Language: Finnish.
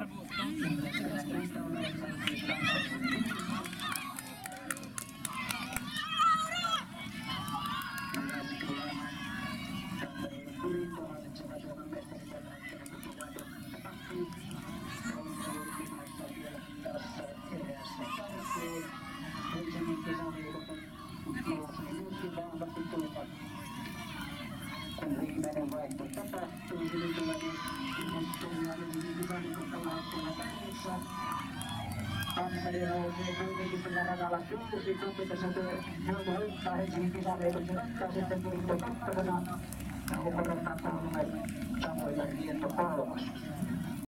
Kun viimeinen vaihto tapahtuu, niin tulee Tampere nousee kuitenkin sillä radalla 6, Tampere Jouko Hylttää Helsingin kisaveikon ratkaa sitten liitto kakkosena. Ja Ukoron tapaaminen samoilla liitto kolmas.